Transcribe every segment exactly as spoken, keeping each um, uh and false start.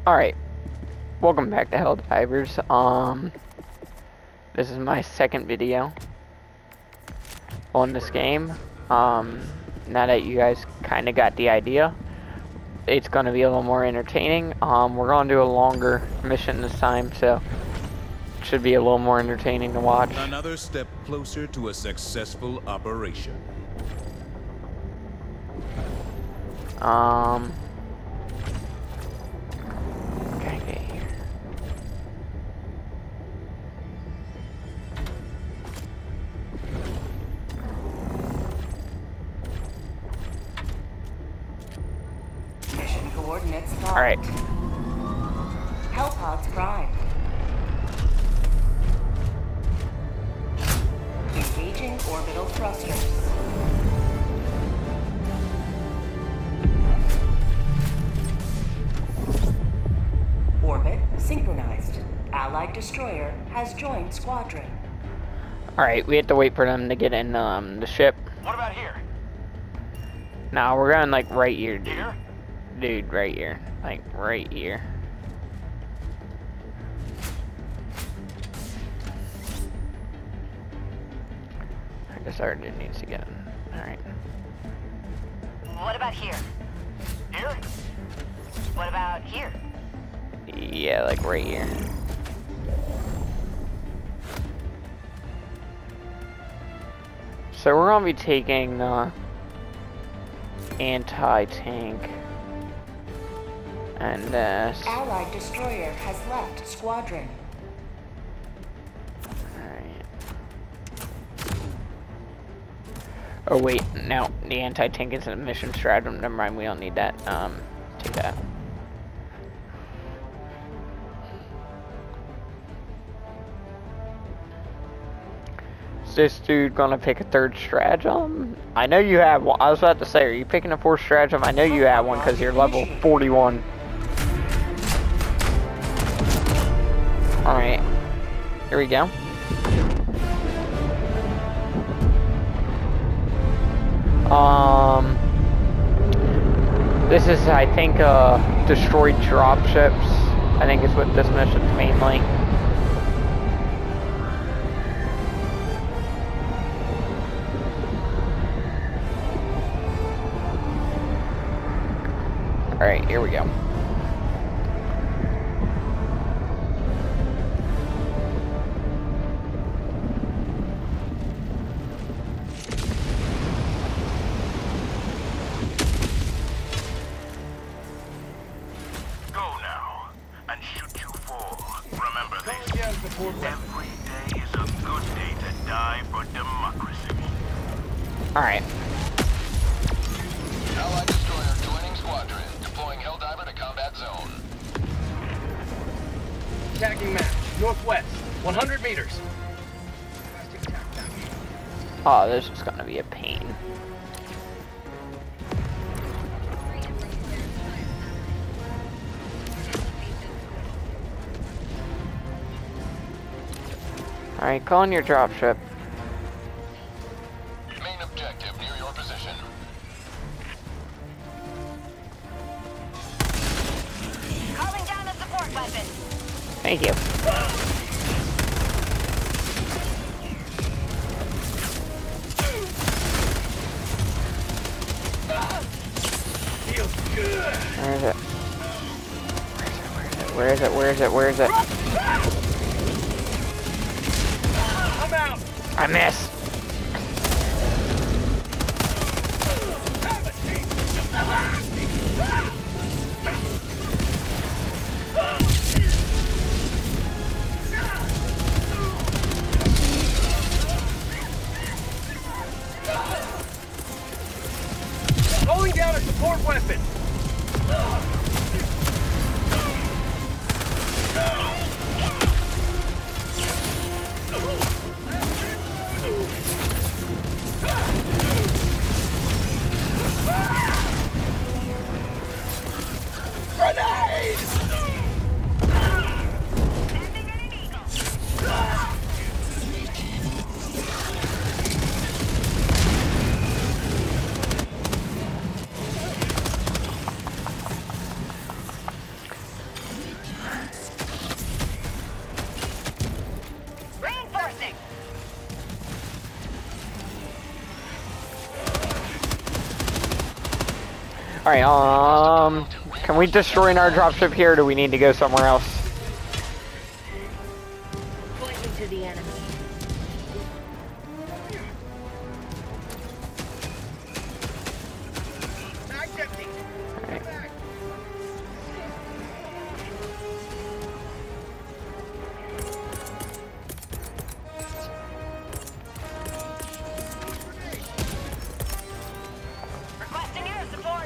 Alright, welcome back to Helldivers. Um, this is my second video on this game. Um, now that you guys kind of got the idea, it's going to be a little more entertaining. Um, we're going to do a longer mission this time, so it should be a little more entertaining to watch. Another step closer to a successful operation. Um... Okay. Mission coordinates locked. All right. Hellpods prime. Engaging orbital thrusters. Orbit synchronized. Allied destroyer has joined squadron. All right, we have to wait for them to get in um, the ship. What about here? Nah, we're going like right here, dude. Here? Dude, right here. Like right here. I guess Arden needs to get in. Alright. What about here? Here? What about here? Yeah, like right here. So we're gonna be taking the anti-tank and this. Allied destroyer has left squadron. Alright. Oh wait, no, the anti-tank is a mission stratum. Never mind, we don't need that. Um, take that. Is this dude gonna pick a third stratagem? I know you have one. I was about to say, are you picking a fourth stratagem? I know you have one because you're level forty-one. Alright. Here we go. Um, this is, I think, uh, destroyed dropships. I think is what this mission's mainly. Alright, here we go. Go now and shoot you fall. Remember this. Every day is a good day to die for democracy. Alright. Allied destroyer joining squadron. Deploying Helldiver to combat zone. Attacking map, northwest, one hundred meters. Oh, this is gonna be a pain. Alright, call in your dropship. Main objective near your position. Calling down a support weapon. Thank you. Feels good. Where is it? Where is it? Where is it? Where is it? Where is it? I'm out. I missed. Calling down a support weapon. Alright, um... can we destroy our dropship here, or do we need to go somewhere else? Pointing to the enemy. Mag's empty. Alright. Requesting air support.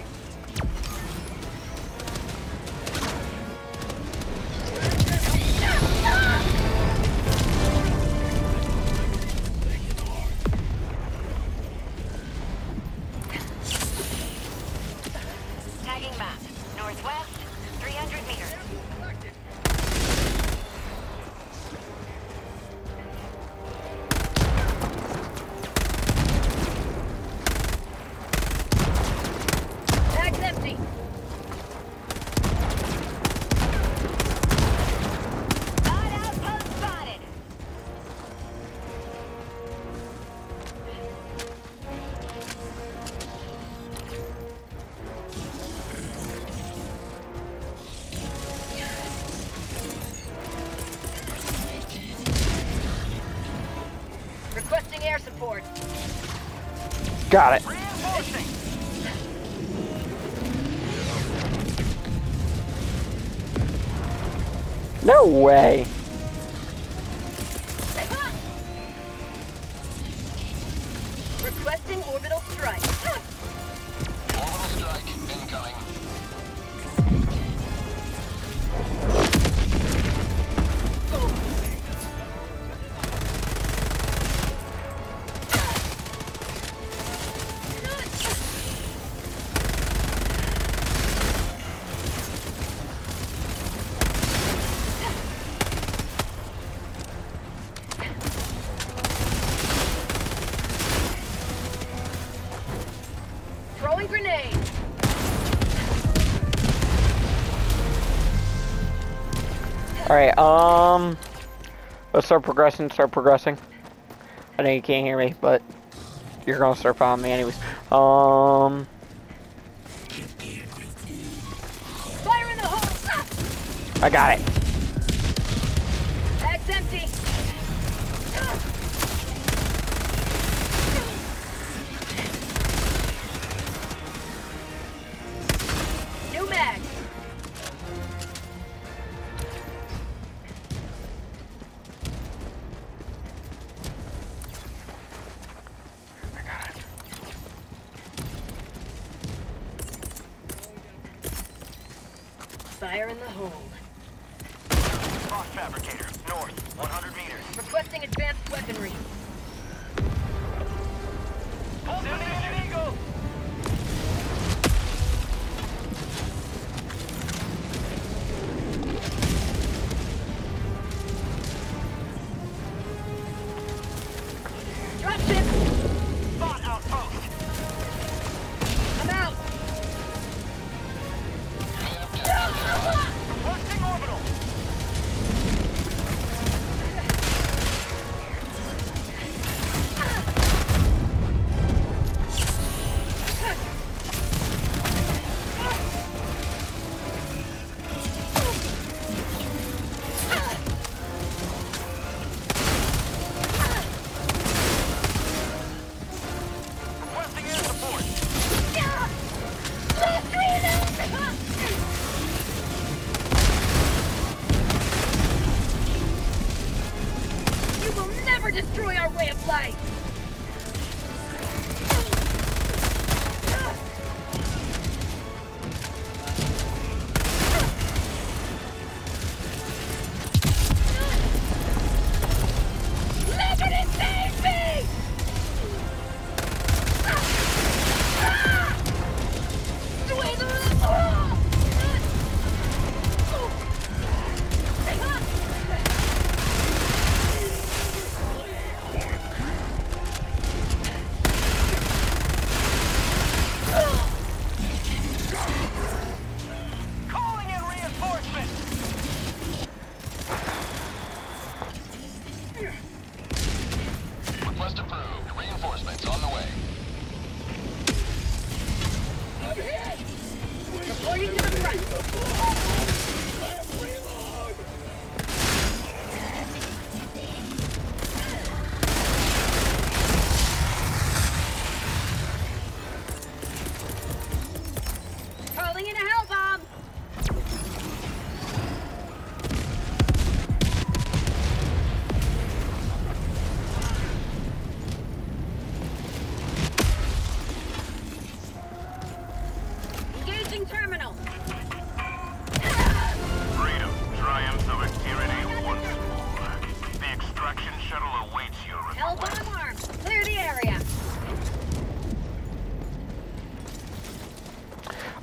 Tagging map. Northwest, three hundred meters. Tag's empty. Odd outpost spotted. Requesting air support. Got it. Reinforcing. No way. Requesting orbital strike. Orbital strike incoming. Throwing grenade. Alright, um... let's start progressing, start progressing. I know you can't hear me, but you're gonna start following me anyways. Um... Fire in the hole. I got it. Bag's empty. New mag. Fire in the hole. Cross fabricator, north, one hundred meters. Requesting advanced weaponry. Sending an eagle! Dropship. Spot outpost! I'm out. Requesting orbital! Requesting air support! You will never destroy our way of life. Liberty save me! Swing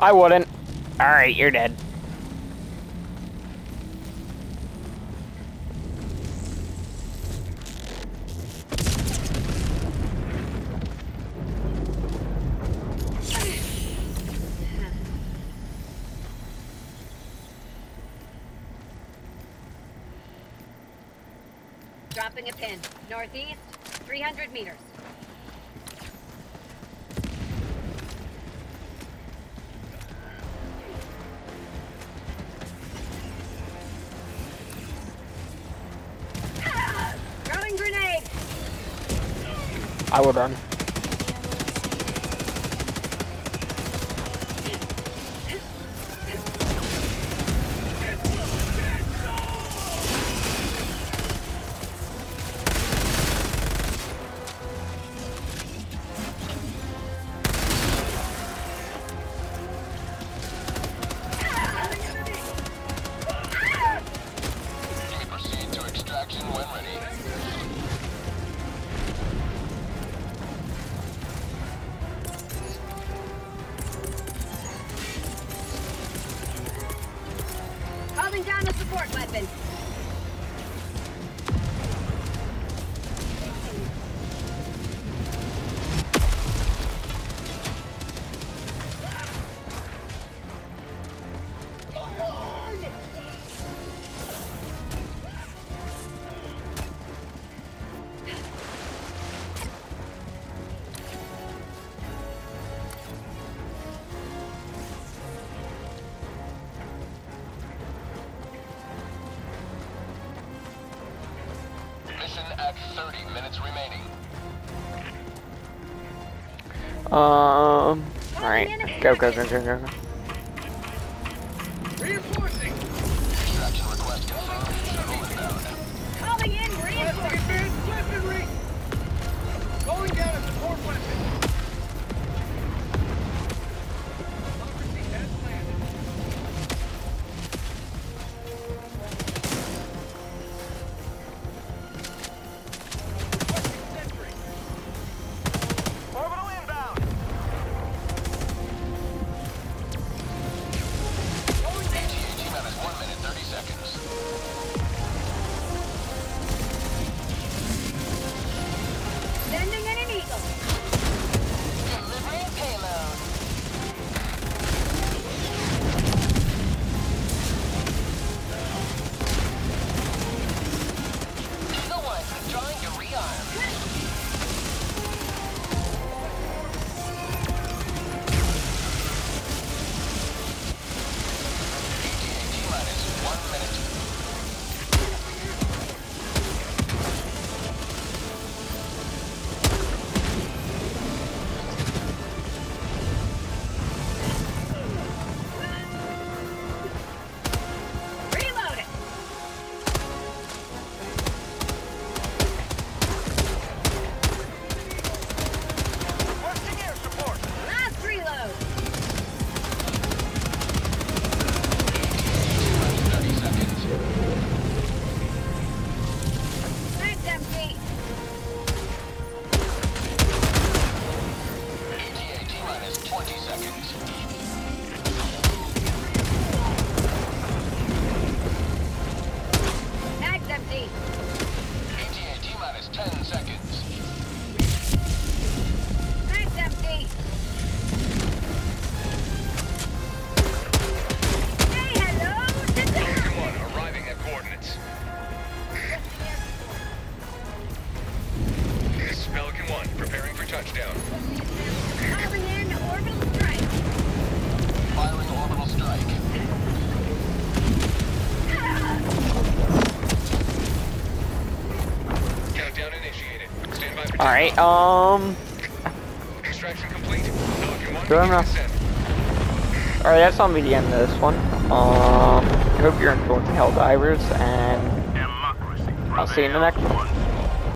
I wouldn't. Alright, you're dead. Dropping a pin. Northeast, three hundred meters. Throwing grenade! I would run. Proceed to extraction when ready. Calling down the support weapon. Mission at thirty minutes remaining. Um. Alright. Go, go, go, go, go, go. Reinforcing. Extraction request confirmed. Shuttle inbound. Calling in reinforcements. Advanced weaponry. Calling down a support weapon. Sovereignty has landed. Requesting sentry. Orbital inbound. A T A T minus one minute thirty seconds. Sending in an eagle. Delivering payload. Eagle one, drawing to rearm. A T A T minus one minute. Reload it. Requesting air support. Last reload. thirty seconds. That's empty. A T A T minus twenty seconds. Mag's empty. A T A T minus ten seconds. That's empty. Say hello to Dad. One arriving at coordinates. This is Pelican one, preparing for touchdown. Calling in orbital strike. Firing orbital strike. Countdown initiated. Stand by for Alright, um. extraction complete. Pelican one, Good begin enough. descent. Alright, that's gonna be the end of this one. Um. I hope you're enjoying Helldivers, and Democracy I'll see you in the next one. prevails.